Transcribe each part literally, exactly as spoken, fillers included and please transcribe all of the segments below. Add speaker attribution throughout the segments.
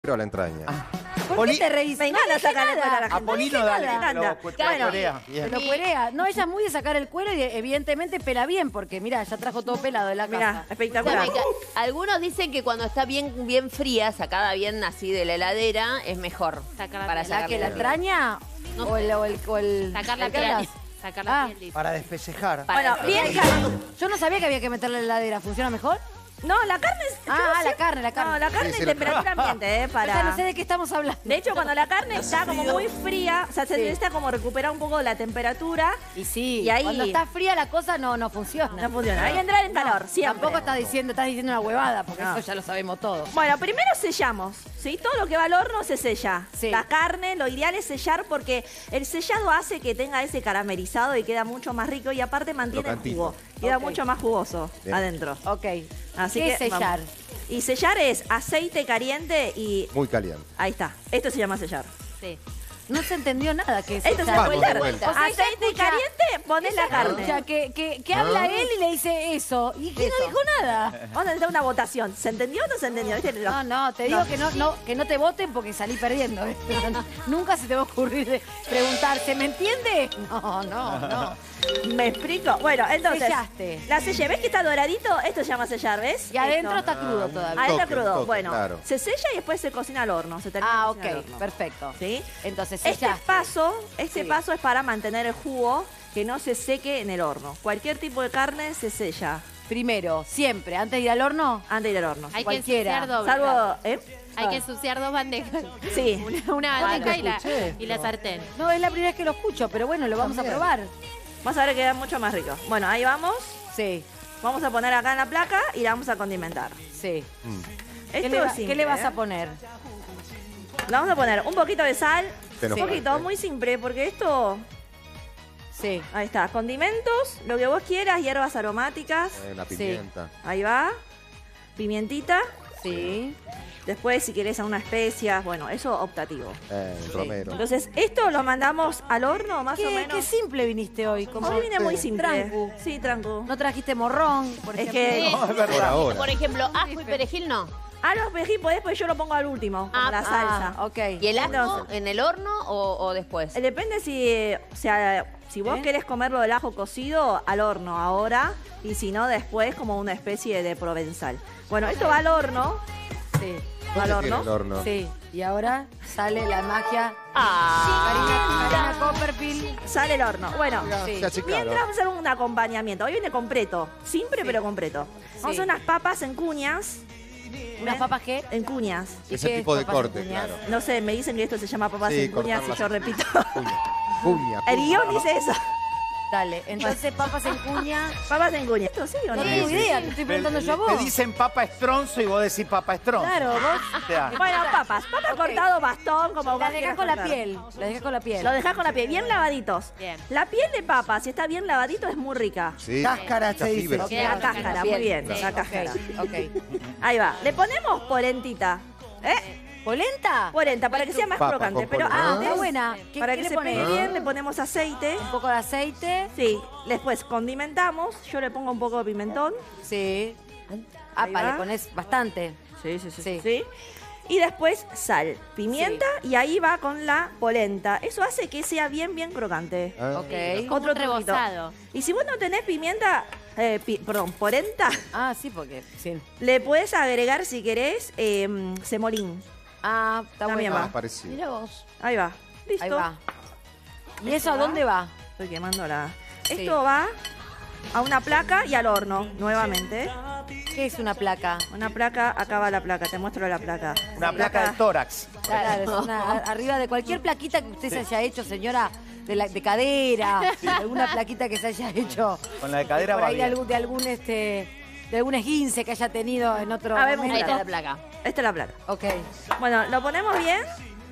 Speaker 1: a la entraña.
Speaker 2: Ah.
Speaker 3: ¿Por
Speaker 2: Poli-
Speaker 3: qué te reís?
Speaker 4: Me encanta sacar el cuero a la gente.
Speaker 2: Apolino,
Speaker 4: Me
Speaker 2: dale,
Speaker 4: encanta.
Speaker 2: lo cu-
Speaker 4: Bueno,
Speaker 2: cuerea. Bien.
Speaker 3: Se lo cuerea. No, ella es muy de sacar el cuero y evidentemente pela bien, porque mira, ya trajo todo pelado de la
Speaker 4: Mirá,
Speaker 3: casa.
Speaker 4: espectacular.
Speaker 5: Sabe que algunos dicen que cuando está bien, bien fría, sacada bien así de la heladera, es mejor.
Speaker 6: Sacar la
Speaker 5: para
Speaker 6: piel.
Speaker 3: ¿La
Speaker 5: sacarle
Speaker 3: que la
Speaker 5: piel.
Speaker 3: entraña?
Speaker 6: No
Speaker 3: o, el, o el... o el-
Speaker 6: Sacar la
Speaker 3: ¿qué
Speaker 6: piel.
Speaker 3: hablas?
Speaker 6: Sacar la
Speaker 3: Ah.
Speaker 6: piel. listo.
Speaker 2: Para despellejar.
Speaker 5: Para
Speaker 4: Bueno, bien
Speaker 5: despejar.
Speaker 4: caliente.
Speaker 3: Yo no sabía que había que meterla en la heladera. ¿Funciona mejor?
Speaker 4: No, la carne es...
Speaker 3: Ah,
Speaker 4: yo
Speaker 3: ah, la
Speaker 4: siempre-
Speaker 3: carne, la carne.
Speaker 4: No, la carne
Speaker 1: Sí, sí,
Speaker 4: en
Speaker 1: la-
Speaker 4: temperatura ambiente, ¿eh?
Speaker 3: Ya
Speaker 4: Para...
Speaker 3: no sé de qué estamos hablando.
Speaker 4: De hecho, cuando la carne está como muy fría, o sea, se
Speaker 3: Sí.
Speaker 4: necesita como recuperar un poco la temperatura.
Speaker 3: Y sí,
Speaker 4: Y ahí-
Speaker 3: cuando está fría la cosa no, no funciona.
Speaker 4: No funciona. Hay que entrar en calor, siempre.
Speaker 3: Tampoco estás diciendo, estás diciendo una huevada, porque
Speaker 4: No.
Speaker 3: eso ya lo sabemos todos.
Speaker 4: Bueno, primero sellamos, ¿sí? Todo lo que va al horno se sella.
Speaker 3: Sí.
Speaker 4: La carne, lo ideal es sellar porque el sellado hace que tenga ese caramelizado y queda mucho más rico y aparte mantiene el
Speaker 1: Crocantito.
Speaker 4: jugo. Queda
Speaker 3: Ok.
Speaker 4: mucho más jugoso
Speaker 1: Bien.
Speaker 4: adentro.
Speaker 3: Ok.
Speaker 4: Así
Speaker 3: ¿Qué
Speaker 4: que
Speaker 3: es sellar?
Speaker 4: vamos. Y sellar es aceite caliente y...
Speaker 1: Muy caliente.
Speaker 4: Ahí está. Esto se llama sellar.
Speaker 6: Sí.
Speaker 3: No se entendió nada que es
Speaker 4: Esto se
Speaker 3: sellar.
Speaker 4: llama
Speaker 1: Vamos de
Speaker 4: sellar.
Speaker 1: vuelta.
Speaker 3: O sea, ella
Speaker 4: Aceite
Speaker 3: escucha-
Speaker 4: caliente, pones la carne.
Speaker 3: Escucha, que, que, que habla
Speaker 1: Ah.
Speaker 3: él y le dice eso. ¿Y que
Speaker 4: Eso.
Speaker 3: no dijo nada?
Speaker 4: Vamos a necesitar una votación. ¿Se entendió o no se entendió? ¿Viste? Lo-
Speaker 3: No, no, te digo que no, no, que no te voten porque salí perdiendo. ¿viste? Nunca se te va a ocurrir de preguntar, ¿se me entiende? No, no, no.
Speaker 4: ¿Me explico? Bueno, entonces...
Speaker 3: Sellaste.
Speaker 4: La sellé. ¿Ves que está doradito? Esto se llama sellar, ¿ves?
Speaker 3: Y adentro
Speaker 4: Esto.
Speaker 3: está crudo
Speaker 1: Ah,
Speaker 3: todavía.
Speaker 4: Ahí está
Speaker 1: toque,
Speaker 4: crudo.
Speaker 1: toque,
Speaker 4: bueno,
Speaker 1: claro.
Speaker 4: se sella y después se cocina al horno. Se termina
Speaker 3: Ah,
Speaker 4: de
Speaker 3: ok,
Speaker 4: cocinar al horno.
Speaker 3: perfecto.
Speaker 4: ¿Sí?
Speaker 3: Entonces,
Speaker 4: Este
Speaker 3: sellaste.
Speaker 4: paso, este
Speaker 3: Sí.
Speaker 4: paso es para mantener el jugo que no se seque en el horno. Cualquier tipo de carne se sella
Speaker 3: Primero, siempre, antes de ir al horno,
Speaker 4: antes de ir al horno.
Speaker 6: Hay
Speaker 3: Cualquiera.
Speaker 6: que ensuciar doble.
Speaker 4: Salvo, ¿eh?
Speaker 6: Hay que ensuciar dos bandejas.
Speaker 4: Sí.
Speaker 6: Una, una bandeja y la,
Speaker 2: escuché.
Speaker 6: y la sartén.
Speaker 3: no es la primera vez que lo escucho, pero bueno, lo vamos a
Speaker 2: También.
Speaker 3: probar.
Speaker 4: Vas a ver que queda mucho más rico. Bueno, ahí vamos.
Speaker 3: Sí,
Speaker 4: Vamos a poner acá en la placa y la vamos a condimentar.
Speaker 3: sí.
Speaker 1: Mm.
Speaker 3: ¿Qué
Speaker 4: Esto
Speaker 3: le, va-
Speaker 4: es
Speaker 3: qué
Speaker 4: simple,
Speaker 3: le vas
Speaker 4: ¿eh?
Speaker 3: a poner?
Speaker 4: Le vamos a poner un poquito de sal.
Speaker 1: Se nos
Speaker 4: Un
Speaker 1: fue,
Speaker 4: poquito,
Speaker 1: ¿eh?
Speaker 4: muy simple, porque esto...
Speaker 3: Sí.
Speaker 4: Ahí está, condimentos, lo que vos quieras, hierbas aromáticas.
Speaker 1: Eh, la
Speaker 3: Sí.
Speaker 1: pimienta.
Speaker 4: Ahí va. Pimientita.
Speaker 3: Sí.
Speaker 4: Después, si querés alguna especias, bueno, eso optativo.
Speaker 1: Eh, el romero.
Speaker 4: Entonces, esto lo mandamos al horno, más o
Speaker 3: Qué,
Speaker 4: menos.
Speaker 3: qué simple viniste hoy. Como
Speaker 4: Hoy vine muy simple.
Speaker 3: Trancu.
Speaker 4: Sí, tranco.
Speaker 3: No trajiste morrón, por
Speaker 4: Es
Speaker 3: ejemplo.
Speaker 4: que-
Speaker 6: Sí.
Speaker 2: No, es
Speaker 1: Por
Speaker 2: verdad.
Speaker 1: ahora.
Speaker 5: Por ejemplo, ajo y perejil no.
Speaker 4: A los perejil, después yo lo pongo al último, como
Speaker 5: Ah,
Speaker 4: la salsa.
Speaker 3: Ah, ok.
Speaker 5: ¿Y el ajo
Speaker 4: Entonces-
Speaker 5: en el horno o, o después?
Speaker 4: Eh, Depende si, o sea, si vos
Speaker 3: ¿Eh?
Speaker 4: querés comerlo del ajo cocido, al horno ahora. Y si no, después como una especie de provenzal. Bueno, esto va al horno.
Speaker 3: Sí.
Speaker 4: Va al
Speaker 1: ¿Dónde tiene
Speaker 4: horno.
Speaker 1: el horno?
Speaker 3: Sí. Y ahora sale la magia.
Speaker 5: Ah.
Speaker 3: Karina, Karina Copperfield.
Speaker 4: Sale el horno. Bueno,
Speaker 3: Sí.
Speaker 1: Se achicaron.
Speaker 4: mientras vamos a hacer un acompañamiento. Hoy viene completo. Simple, pero completo. Vamos a hacer unas papas en cuñas.
Speaker 3: ¿Unas
Speaker 4: ¿Ven?
Speaker 3: papas qué?
Speaker 4: En cuñas.
Speaker 3: ¿Y
Speaker 1: Ese
Speaker 3: qué
Speaker 1: tipo de
Speaker 3: papas
Speaker 1: corte,
Speaker 3: en cuñas?
Speaker 1: claro.
Speaker 4: No sé, me dicen que esto se llama papas
Speaker 1: Sí,
Speaker 4: en cuñas y
Speaker 1: cortarlas.
Speaker 4: yo repito.
Speaker 1: Cuña. Cuña.
Speaker 4: El guión dice eso.
Speaker 3: Dale, entonces papas en cuña.
Speaker 4: Papas en cuñas. ¿Esto sí o no?
Speaker 3: No tengo
Speaker 1: sí,
Speaker 3: idea,
Speaker 1: sí.
Speaker 3: te estoy preguntando yo a
Speaker 2: Te
Speaker 3: vos.
Speaker 2: dicen papa estronzo y vos decís papa estronzo.
Speaker 3: Claro, vos.
Speaker 2: O sea,
Speaker 4: Bueno, papas. Papas
Speaker 3: Ok.
Speaker 4: cortado, bastón, como vos
Speaker 3: Las dejás
Speaker 4: quieras
Speaker 3: con la
Speaker 4: cortar.
Speaker 3: piel. Las dejás con la piel.
Speaker 4: Lo dejás con la piel, bien lavaditos.
Speaker 6: Bien.
Speaker 4: La piel de papa, si está bien lavadito, es muy rica.
Speaker 1: Sí.
Speaker 2: Cáscara,
Speaker 1: Mucha
Speaker 2: se dice.
Speaker 1: fibra.
Speaker 3: Ok,
Speaker 4: La
Speaker 3: ok,
Speaker 4: cáscara,
Speaker 3: bien.
Speaker 4: muy bien,
Speaker 3: Sí,
Speaker 4: la
Speaker 3: ok,
Speaker 4: cáscara.
Speaker 3: ok.
Speaker 4: Ahí va. Le ponemos polentita. ¿Eh?
Speaker 3: ¿Polenta?
Speaker 4: Polenta, para que sea más
Speaker 1: Papa
Speaker 4: crocante.
Speaker 1: con
Speaker 4: Pero
Speaker 1: polenta.
Speaker 3: Ah,
Speaker 4: antes,
Speaker 3: está buena. ¿Qué,
Speaker 4: para
Speaker 3: qué
Speaker 4: que
Speaker 3: le
Speaker 4: se
Speaker 3: pones?
Speaker 4: pegue bien, le ponemos aceite.
Speaker 3: Un poco de aceite.
Speaker 4: Sí, después condimentamos. Yo le pongo un poco de pimentón.
Speaker 3: Sí. Ah,
Speaker 4: Ahí
Speaker 3: pa,
Speaker 4: va.
Speaker 3: le pones bastante.
Speaker 4: Sí, sí, sí.
Speaker 3: Sí.
Speaker 4: sí. Y después sal, pimienta y ahí va con la polenta. Eso hace que sea bien, bien crocante.
Speaker 1: Ah.
Speaker 3: Ok.
Speaker 6: Es como
Speaker 4: Otro
Speaker 6: un
Speaker 4: truquito.
Speaker 6: rebozado.
Speaker 4: Y si vos no tenés pimienta, eh, pi- perdón, polenta,
Speaker 3: Ah, sí, porque. Sí.
Speaker 4: le puedes agregar si querés eh, semolín.
Speaker 3: Ah, está
Speaker 4: También
Speaker 3: bueno.
Speaker 1: Ah, parecido.
Speaker 3: Mira vos.
Speaker 4: Ahí va. Listo.
Speaker 3: Ahí va. ¿Y eso a
Speaker 4: va.
Speaker 3: dónde va?
Speaker 4: Estoy quemando la...
Speaker 3: Sí.
Speaker 4: Esto va a una placa y al horno, nuevamente.
Speaker 3: ¿Qué es una placa?
Speaker 4: Una placa, acá va la placa, te muestro la placa.
Speaker 2: una placa de tórax.
Speaker 3: Claro, es una- a- arriba de cualquier plaquita que usted se haya hecho, señora, de, la, de cadera, alguna plaquita que se haya hecho.
Speaker 2: Con la de cadera
Speaker 3: por
Speaker 2: va
Speaker 3: ahí de
Speaker 2: bien.
Speaker 3: algún, de algún este de algún esguince que haya tenido en otro
Speaker 4: A ver,
Speaker 3: momento.
Speaker 5: Ahí está la placa.
Speaker 4: Esta es la placa.
Speaker 3: Ok.
Speaker 4: Bueno, lo ponemos bien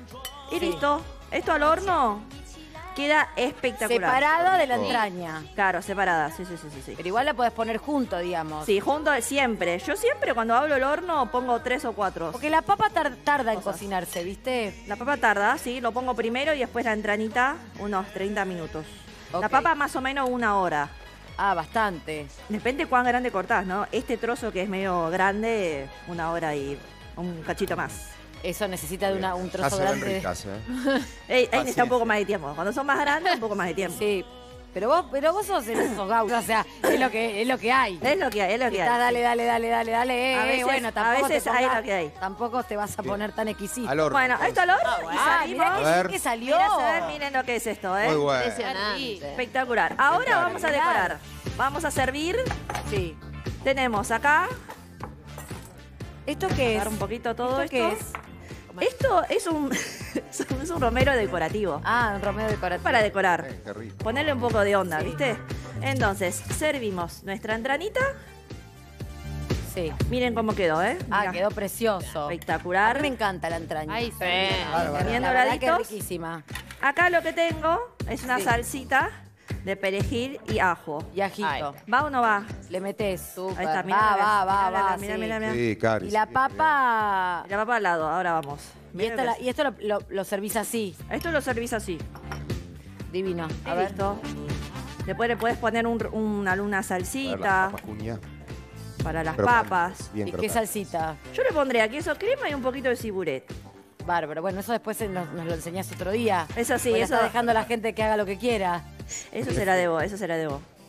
Speaker 4: y
Speaker 3: Sí.
Speaker 4: listo. Esto al horno queda espectacular.
Speaker 3: Separada de la entraña.
Speaker 4: Claro, separada, sí, sí, sí, sí. sí.
Speaker 3: Pero igual la podés poner junto, digamos.
Speaker 4: Sí, junto siempre. Yo siempre cuando hablo el horno pongo tres o cuatro.
Speaker 3: Porque la papa tar- tarda en
Speaker 4: Cosas.
Speaker 3: cocinarse, ¿viste?
Speaker 4: La papa tarda, sí, lo pongo primero y después la entranita unos treinta minutos. La
Speaker 3: Ok.
Speaker 4: papa más o menos una hora.
Speaker 3: Ah, bastante.
Speaker 4: Depende cuán grande cortás, ¿no? Este trozo que es medio grande, una hora y un cachito más.
Speaker 3: Eso necesita de una, un
Speaker 1: Ya
Speaker 3: trozo
Speaker 1: se ven
Speaker 3: grande. de-
Speaker 1: ricas, ¿eh?
Speaker 4: Ey, ahí necesita un poco más de tiempo. Cuando son más grandes, un poco más de tiempo.
Speaker 3: Sí. Pero vos, pero vos sos, sos gaucho, o sea, es lo que, es lo que hay.
Speaker 4: Es lo que hay, es lo que
Speaker 3: Estás,
Speaker 4: hay.
Speaker 3: dale, dale, dale, dale, dale. Eh,
Speaker 4: A
Speaker 3: eh,
Speaker 4: veces-
Speaker 3: bueno,
Speaker 4: a
Speaker 3: tampoco
Speaker 4: veces
Speaker 3: te
Speaker 4: hay
Speaker 3: pongas-
Speaker 4: lo que hay.
Speaker 3: Tampoco te vas a poner tan exquisito.
Speaker 1: Al horno.
Speaker 4: Bueno, esto al horno y
Speaker 3: Ah,
Speaker 4: salimos.
Speaker 3: mirá
Speaker 1: A
Speaker 3: que,
Speaker 1: ver.
Speaker 3: que salió.
Speaker 4: Mirá, a ver, miren lo que es esto, ¿eh?
Speaker 1: Muy bueno.
Speaker 5: Impresionante.
Speaker 4: Espectacular. Ahora vamos a decorar. Vamos a servir.
Speaker 3: Sí.
Speaker 4: Tenemos acá,
Speaker 3: ¿Esto qué es?
Speaker 4: dar un poquito todo
Speaker 3: ¿Esto
Speaker 4: esto.
Speaker 3: qué es?
Speaker 4: Esto es un, es un romero decorativo.
Speaker 3: Ah, un romero decorativo.
Speaker 4: Para decorar.
Speaker 1: Eh, qué rico.
Speaker 4: Ponerle un poco de onda,
Speaker 3: Sí.
Speaker 4: ¿viste? Entonces, servimos nuestra entranita.
Speaker 3: Sí.
Speaker 4: Miren cómo quedó, ¿eh?
Speaker 3: Ah,
Speaker 4: Mirá.
Speaker 3: quedó precioso. A
Speaker 4: Espectacular.
Speaker 3: mí me encanta la entraña.
Speaker 6: Ay, sí.
Speaker 2: Bárbaro.
Speaker 4: Bien
Speaker 3: La verdad que es
Speaker 4: doraditos.
Speaker 3: riquísima.
Speaker 4: Acá lo que tengo es una
Speaker 3: Sí.
Speaker 4: salsita de perejil y ajo.
Speaker 3: Y ajito.
Speaker 5: Ay.
Speaker 4: ¿Va o no va?
Speaker 3: Le metes súper.
Speaker 4: Ahí está, mirá,
Speaker 3: va,
Speaker 4: mirá,
Speaker 3: va, va,
Speaker 4: mirá,
Speaker 3: va.
Speaker 4: mirá,
Speaker 3: sí.
Speaker 4: mirá, mirá.
Speaker 1: Sí, Cari.
Speaker 3: Y la
Speaker 1: sí,
Speaker 3: papa.
Speaker 4: La papa al lado, ahora vamos.
Speaker 3: Y
Speaker 4: Miren
Speaker 3: esto,
Speaker 4: lo
Speaker 3: la-
Speaker 4: que
Speaker 3: y esto lo, lo- lo servís así.
Speaker 4: es. Esto lo servís así.
Speaker 3: Divino. A
Speaker 4: Y
Speaker 3: ver.
Speaker 4: listo. Después le puedes poner un, una, una
Speaker 1: bien. A ver, las
Speaker 4: salsita
Speaker 1: papas cuña.
Speaker 4: para las
Speaker 1: Crocantes,
Speaker 4: papas.
Speaker 1: Bien
Speaker 3: ¿Y qué
Speaker 1: crocantes.
Speaker 3: salsita?
Speaker 4: Yo le pondría queso crema y un poquito de ciburet.
Speaker 3: Bárbaro. Bueno, eso después nos, nos lo enseñás otro día.
Speaker 4: Eso sí,
Speaker 3: Porque
Speaker 4: eso,
Speaker 3: está dejando a la gente que haga lo que quiera.
Speaker 4: eso se la debo, eso se la debo.